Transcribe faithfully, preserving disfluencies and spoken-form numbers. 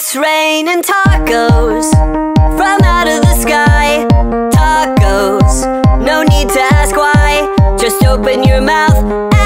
It's raining tacos from out of the sky. Tacos, no need to ask why. Just open your mouth